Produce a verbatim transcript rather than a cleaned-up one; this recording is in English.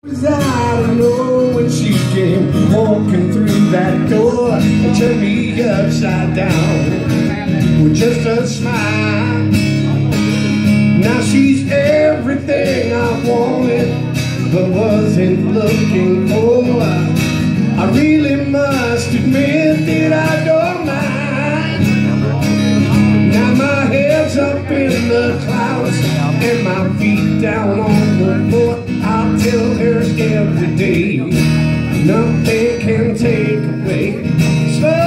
'Cause I don't know when she came walking through that door and turned me upside down with just a smile. Now she's everything I wanted but wasn't looking for. I really must admit that I don't mind. Now my head's up in the clouds and my feet down on the floor. I'll tell her every day, nothing can take away. So